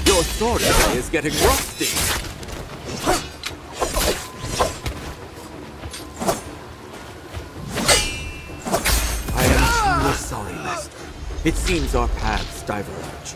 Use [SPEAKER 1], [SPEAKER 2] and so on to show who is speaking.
[SPEAKER 1] Your sword is getting rusty. I am truly sorry, Master. It seems our paths diverge.